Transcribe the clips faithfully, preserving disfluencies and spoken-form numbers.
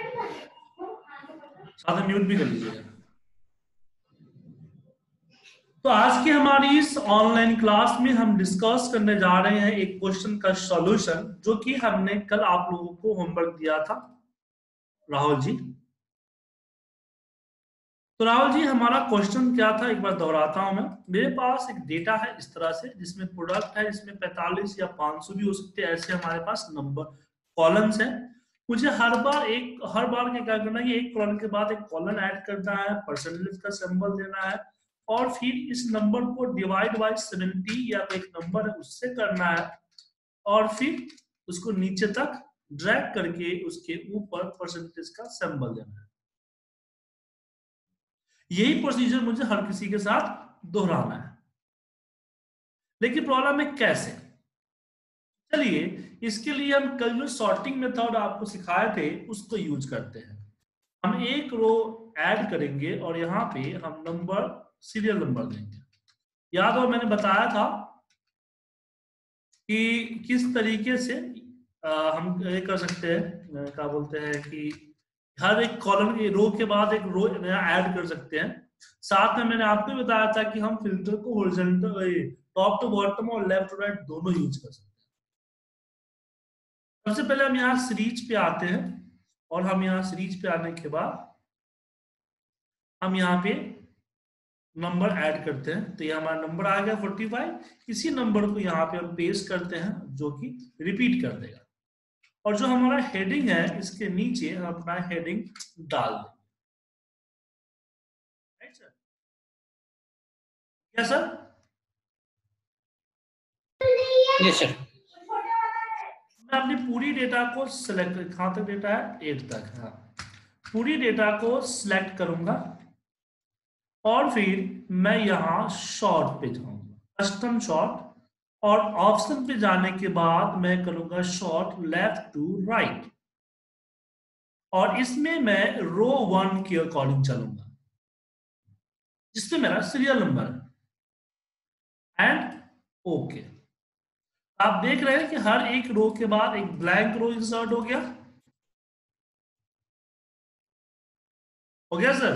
साथ में म्यूट भी कर लीजिएगा। तो आज की हमारी इस ऑनलाइन क्लास में हम डिस्कस करने जा रहे हैं एक क्वेश्चन का सॉल्यूशन, जो कि हमने कल आप लोगों को होमवर्क दिया था राहुल जी। तो राहुल जी, हमारा क्वेश्चन क्या था, एक बार दोहराता हूं मैं। मेरे पास एक डेटा है इस तरह से, जिसमें प्रोडक्ट है, इसमें पैंतालीस या पाँच सौ भी हो सकते हैं, ऐसे हमारे पास नंबर कॉलम्स हैं। मुझे हर बार एक हर बार क्या करना है, एक कॉलम के बाद एक कॉलम ऐड करना है, परसेंटेज का सिंबल देना है, और फिर इस नंबर को डिवाइड बाय सेवेंटी या एक नंबर है उससे करना है, और फिर उसको नीचे तक ड्रैग करके उसके ऊपर परसेंटेज का सिंबल देना है। यही प्रोसीजर मुझे हर किसी के साथ दोहराना है। लेकिन प्रॉब्लम है कैसे? चलिए, इसके लिए हम कल जो सॉर्टिंग मेथड आपको सिखाए थे उसको यूज करते हैं। हम एक रो ऐड करेंगे और यहाँ पे हम नंबर सीरियल नंबर देंगे। याद हो मैंने बताया था कि किस तरीके से आ, हम ये कर सकते हैं, क्या बोलते हैं कि हर एक कॉलम की रो के बाद एक रो नया ऐड कर सकते हैं। साथ में मैंने आपको बताया था कि हम फिल्टर को हॉरिजॉन्टल, टॉप टू बॉटम और लेफ्ट टू राइट दोनों यूज कर सकते हैं। सबसे पहले हम यहाँ सीरीज पे आते हैं, और हम यहाँ सीरीज पे आने के बाद हम यहाँ पे नंबर ऐड करते हैं। तो ये हमारा नंबर आ गया फोर्टी फाइव। इसी नंबर को यहाँ पे हम पेस्ट करते हैं, जो कि रिपीट कर देगा। और जो हमारा हेडिंग है, इसके नीचे हम अपना हेडिंग डाल देंगे। क्या सर? Yes sir. मैं अपनी पूरी डेटा को सिलेक्ट, कहां तक डेटा है, एट तक। हाँ, पूरी डेटा को सिलेक्ट करूंगा और फिर मैं यहां शॉर्ट पे जाऊंगा, कस्टम शॉर्ट, और ऑप्शन पे जाने के बाद मैं करूंगा शॉर्ट लेफ्ट टू राइट, और इसमें मैं रो वन के अकॉर्डिंग चलूंगा जिसमें मेरा सीरियल नंबर है, एंड ओके। आप देख रहे हैं कि हर एक रो के बाद एक ब्लैंक रो इंसर्ट हो गया। हो गया सर?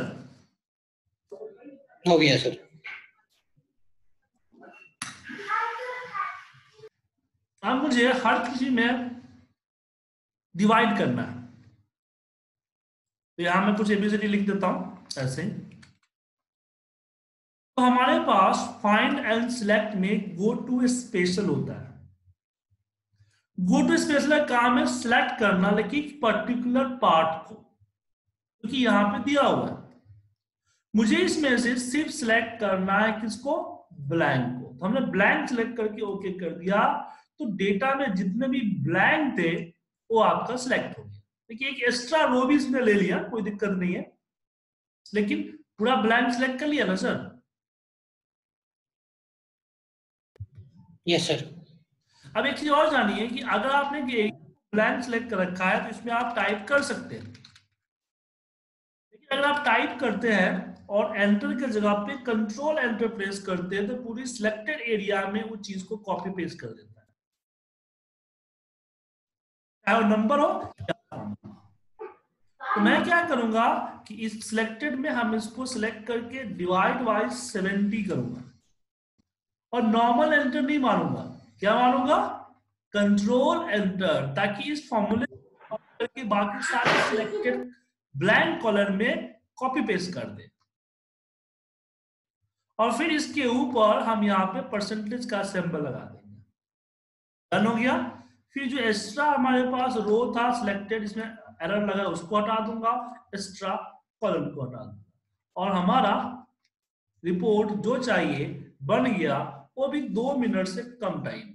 हो गया सर। अब मुझे हर किसी में डिवाइड करना है, तो यहां मैं कुछ एबीसीडी लिख देता हूं ऐसे ही। तो हमारे पास फाइंड एंड सिलेक्ट में गो टू स्पेशल होता है। गो टू स्पेशल का काम है सिलेक्ट करना, लेकिन पर्टिकुलर पार्ट को, क्योंकि यहां पे दिया हुआ है। मुझे इसमें से सिर्फ सिलेक्ट करना है किसको, ब्लैंक को। तो हमने ब्लैंक सिलेक्ट करके ओके कर दिया, तो डेटा में जितने भी ब्लैंक थे वो आपका सिलेक्ट हो गया। देखिए, एक एक्स्ट्रा रो भी इसने ले लिया, कोई दिक्कत नहीं है, लेकिन पूरा ब्लैंक सिलेक्ट कर लिया ना सर? Yes sir. अब एक चीज और जानिए कि अगर आपने ब्लैंक सिलेक्ट कर रखा है तो इसमें आप टाइप कर सकते हैं, लेकिन अगर आप टाइप करते हैं और एंटर की जगह पे कंट्रोल एंटर प्रेस करते हैं तो पूरी सिलेक्टेड एरिया में वो चीज को कॉपी पेस्ट कर देता है, चाहे वो नंबर हो या। तो मैं क्या करूंगा कि इस सिलेक्टेड में हम इसको सिलेक्ट करके डिवाइड बाय सेवेंटी करूंगा, और नॉर्मल एंटर नहीं मारूंगा। क्या मारूंगा? कंट्रोल एंटर, ताकि इस फॉर्मूले करके बाकी सारे सिलेक्टेड ब्लैंक कॉलम में कॉपी पेस्ट कर दे, और फिर इसके ऊपर हम यहाँ पे परसेंटेज का सिंबल लगा देंगे। डन हो गया। फिर जो एक्स्ट्रा हमारे पास रो था सिलेक्टेड, इसमें एरर लगा, उसको हटा दूंगा, एक्स्ट्रा कॉलम को हटा दूंगा, और हमारा रिपोर्ट जो चाहिए बन गया, वो भी दो मिनट से कम टाइम में।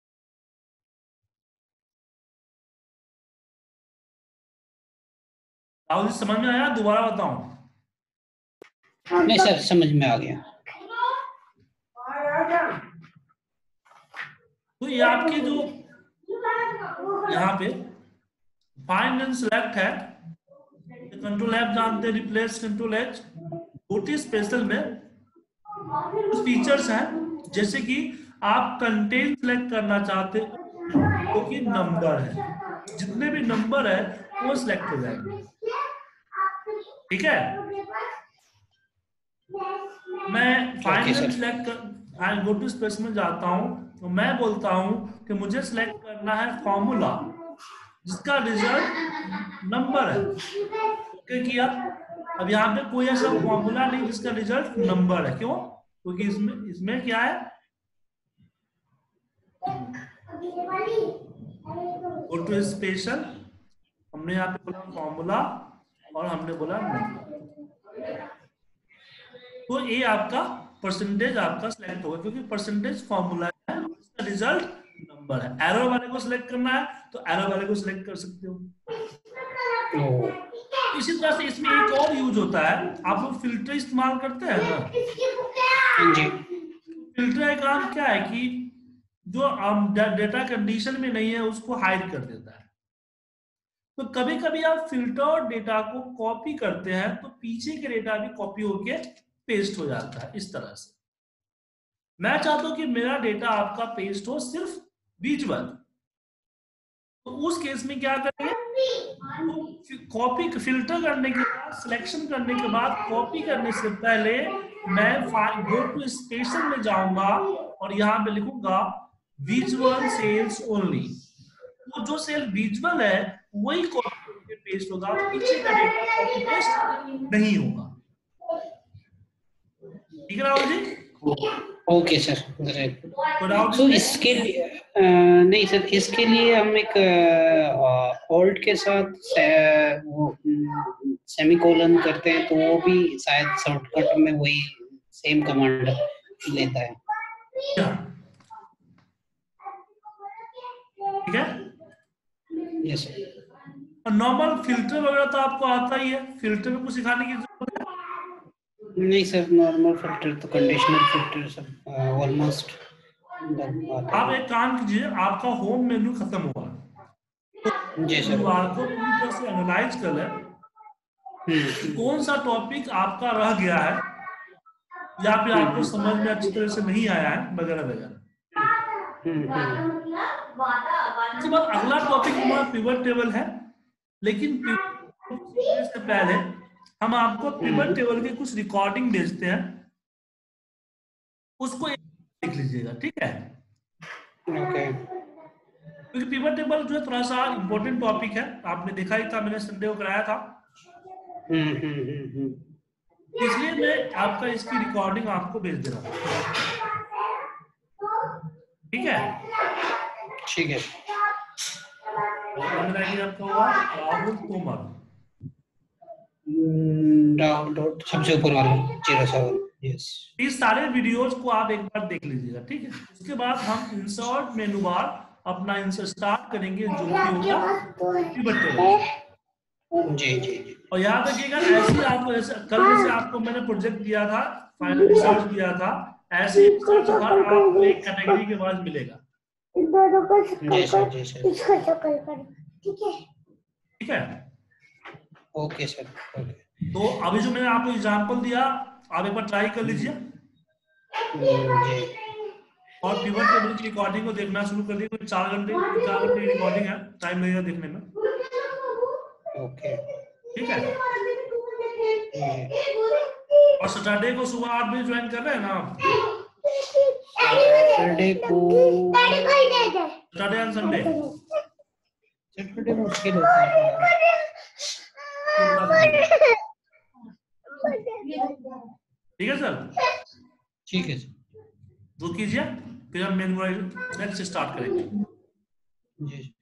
राहुल जी, समझ में आया? दोबारा बताऊं? नहीं सर, समझ में आ गया। तो ये आपके जो यहाँ पे फाइंड एंड सिलेक्ट है, कंट्रोल एफ जानते हैं, रिप्लेस कंट्रोल एच। ओटी स्पेशल में कुछ फीचर्स हैं, जैसे कि आप कंटेंट सिलेक्ट करना चाहते हो, तो कि नंबर है, जितने भी नंबर है वो सिलेक्ट हो जाएंगे। ठीक है, मैं फाइनल सिलेक्ट कर आई गो टू स्पेस में जाता हूं तो मैं बोलता हूं कि मुझे सिलेक्ट करना है फॉर्मूला जिसका रिजल्ट नंबर है। ओके किया। अब यहाँ पे कोई ऐसा फॉर्मूला नहीं जिसका रिजल्ट नंबर है, क्यों? क्योंकि इसमें इसमें क्या है, गो टू स्पेशल, हमने यहाँ पे बोला फॉर्मूला और हमने बोला नंबर। तो ये आपका परसेंटेज आपका सिलेक्ट होगा क्योंकि परसेंटेज फॉर्मूला है, इसका रिजल्ट नंबर है। एरर वाले को सिलेक्ट करना है तो एरर वाले को सिलेक्ट कर सकते हो। इसी तरह से इसमें एक और यूज होता है, आप लोग फिल्टर इस्तेमाल करते हैं ना जी। फिल्टर का काम क्या है कि जो डेटा कंडीशन में नहीं है उसको हाइड कर देता है। तो कभी कभी आप फिल्टर डेटा को कॉपी करते हैं तो पीछे के डेटा भी कॉपी होके पेस्ट हो जाता है। इस तरह से मैं चाहता हूं कि मेरा डेटा आपका पेस्ट हो सिर्फ विजुअल, तो उस केस में क्या करेंगे, कॉपी फिल्टर करने के बाद सिलेक्शन करने के बाद कॉपी करने से पहले मैं गो टू स्पेशल में जाऊंगा और यहां पे लिखूंगा विजुअल सेल्स ओनली। तो जो सेल विजुअल है वही कॉपी पेस्ट होगा, पीछे का डेटा कॉपी पेस्ट नहीं होगा। ठीक है Rahul ji? Okay sir, great. तो इसके लिए आ, नहीं सर, इसके लिए हम एक ऑल्ट के साथ से, वो सेमीकोलन करते हैं तो वो भी शायद शॉर्टकट में वही सेम कमांड लेता है। ठीक है, यस सर। नॉर्मल फिल्टर वगैरह तो आपको आता ही है, फिल्टर में कुछ सिखाने की जरूरत है नहीं सर, नॉर्मल फिल्टर तो कंडीशनल फिल्टर सब ऑलमोस्ट। आप एक काम कीजिए, आपका होम मेन्यू खत्म हुआ तो जी सर, को पूरी तरह से एनालाइज कर ले कौन सा टॉपिक आपका रह गया है या फिर आपको समझ में अच्छी तरह से नहीं आया है वगैरह वगैरह। उसके बाद अगला टॉपिक हमारा पिवट टेबल है, लेकिन पिवट से पहले हम आपको पिवट टेबल के कुछ रिकॉर्डिंग भेजते हैं, उसको देख लीजिएगा। ठीक है, ओके। क्योंकि पिवट टेबल जो है थोड़ा सा इंपॉर्टेंट टॉपिक है, आपने देखा ही था, मैंने संडे को कराया था, इसलिए मैं आपका इसकी रिकॉर्डिंग आपको भेज दे रहा हूँ। ठीक है ठीक है। आपका हुआ राहुल तोमर, राहुल डॉट सबसे ऊपर वाला जीरो सेवन। यस, इस सारे वीडियोज को आप एक बार देख लीजिएगा। ठीक है, उसके बाद हम इंसर्ट मेनू बार अपना इंसर्ट स्टार्ट करेंगे जो कि होगा पिवट टेबल। जी जी जी। और याद रखिएगा, ऐसे आपको जैसे कल जैसे आपको मैंने प्रोजेक्ट दिया था, फाइनल रिसर्च दिया था, ऐसे रिसर्च हर आपको एक कैटेगरी के बाद मिलेगा। जी सर, जी सर। ठीक है, ओके सर, ओके। तो अभी जो मैंने आपको एग्जांपल दिया आप एक बार ट्राई कर लीजिए जी। और पिवट टेबल की रिकॉर्डिंग को देखना शुरू कर दीजिए। चार घंटे चार घंटे की रिकॉर्डिंग है, टाइम लगेगा देखने में। ओके, ठीक है, और सैटरडे को सुबह आठ बजे ज्वाइन कर रहे हैं ना आप? सैटरडे को, सैटरडे एंड संडे, सैटरडे मुश्किल होता है। ठीक है सर, ठीक है सर, वो कीजिए, फिर हम मेन नेक्स्ट स्टार्ट करेंगे। जी।